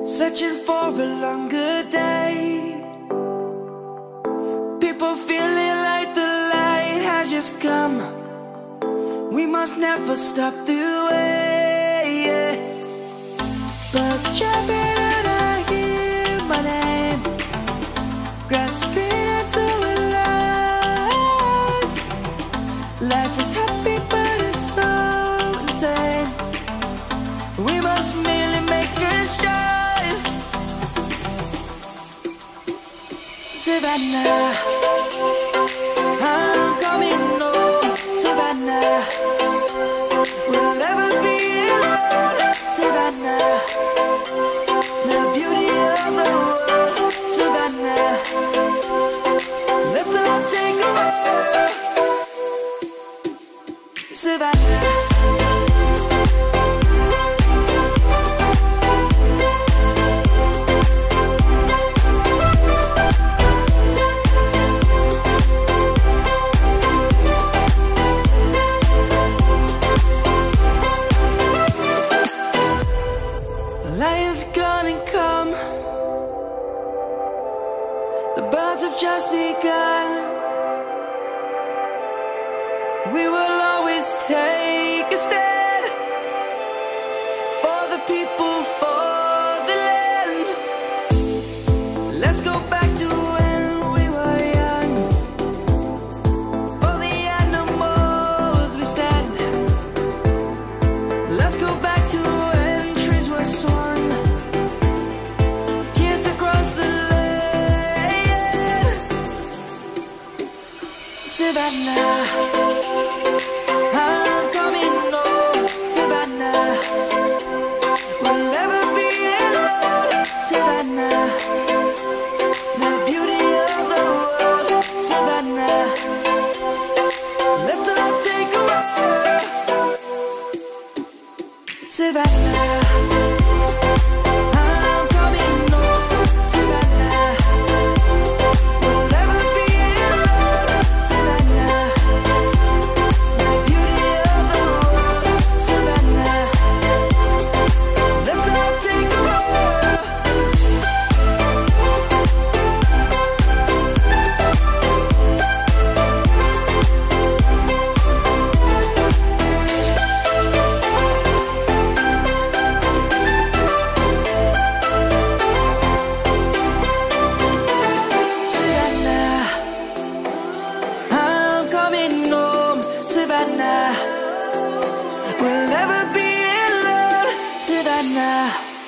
searching for a longer day. People feeling like the light has just come. We must never stop the way. Birds chirping and I hear my name, grasping into a life. Life is happy but it's so insane. We must merely make a start. Savannah, I'm coming home. Savannah, we'll never be alone. Savannah, the beauty of the world. Savannah, let's all take a walk. Savannah. Lion's gonna come. The birds have just begun. We will always take a stand for the people, for the land. Let's go back to when we were young. For the animals we stand. Let's go back to when trees were swung. Savannah, I'm coming home. Savannah, we'll never be alone. Savannah, the beauty of the world. Savannah, let's all take a walk. Savannah, I'm coming home. Savannah, we'll never be alone. Savannah, the beauty of the world. Savannah, let's all take a walk. Savannah, I'm coming home. Savannah, we'll never be alone. Savannah.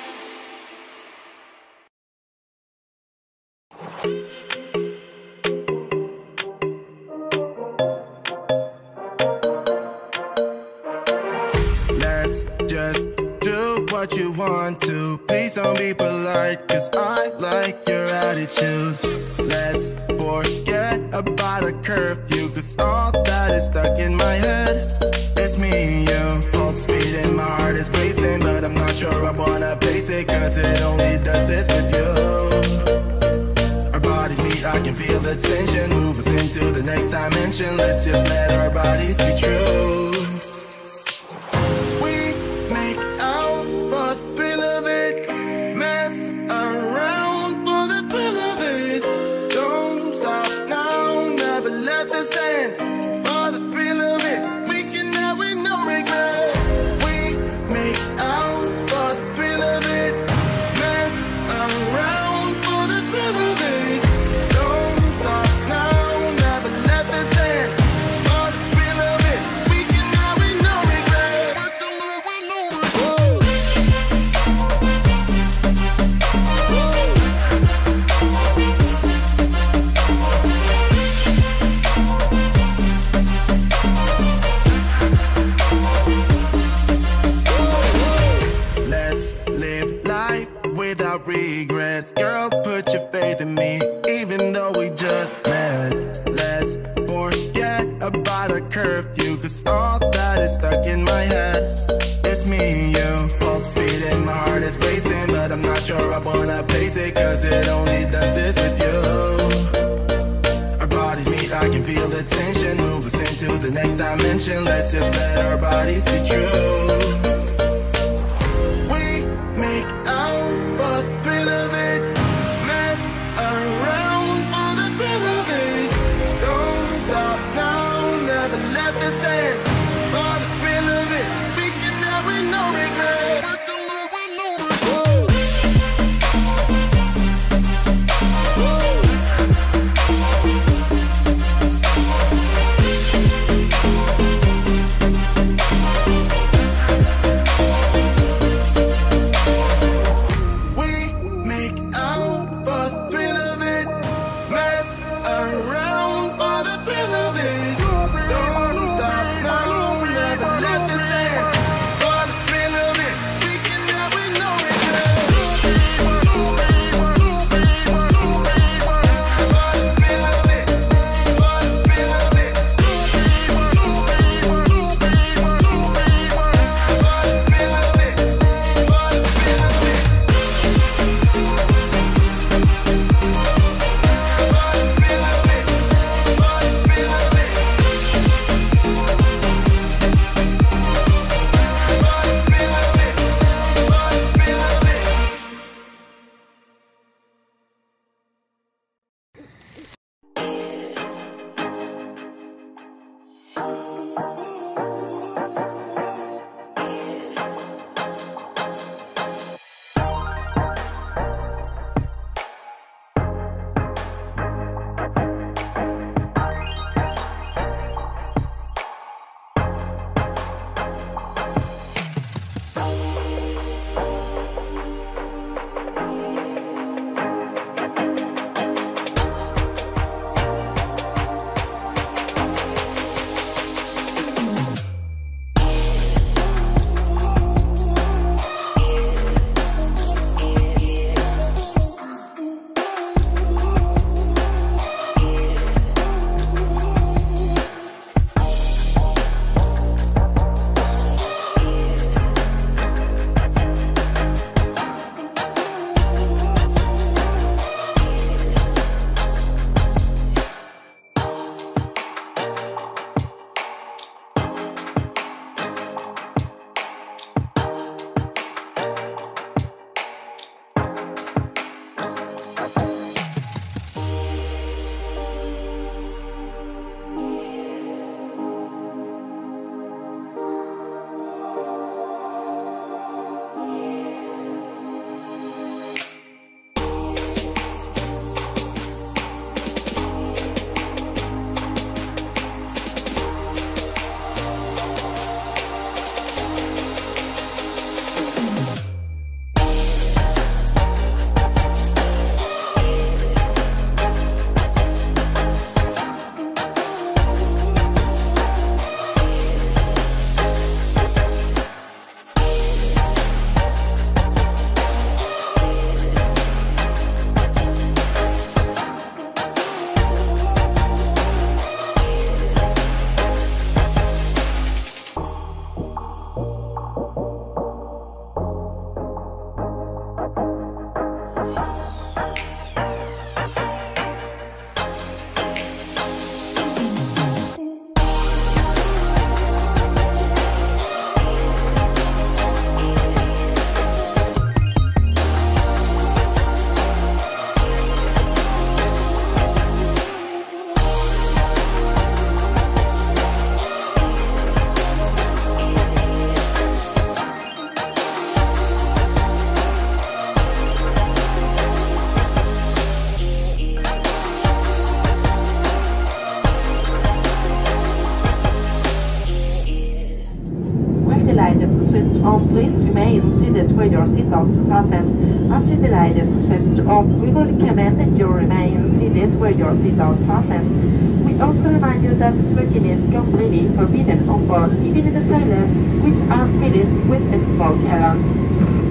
Let's just do what you want to. Please don't be polite, cause I like your attitude. Let's forget about a curfew, cause all that is stuck in my head. It's me and you, pulse speed and my heart is racing, but I'm not sure I wanna face it, cause it only does this with you. Our bodies meet, I can feel the tension, move us into the next dimension. Let's just let our bodies be true. We make out for the thrill of it, mess around for the thrill of it. Don't stop now, never let this end. For the thrill of it, we can have with no regret. We make out for the thrill of it, mess around for the thrill of it. Don't stop now, never let this end. For the thrill of it, we can have with no regret. Let's live life without regrets. Girl, put your faith in me, even though we just met. Let's forget about a curfew, cause all that is stuck in my head. It's me and you, pulse speed and my heart is racing, but I'm not sure I wanna pace it, cause it only does this with you. Our bodies meet, I can feel the tension, move us into the next dimension. Let's just let our bodies be true. We make out, but where your seatbelts fastened. After the light is switched off, we will recommend that you remain seated where your seatbelts fastened. We also remind you that smoking is completely forbidden on board, even in the toilets, which are fitted with small cannons.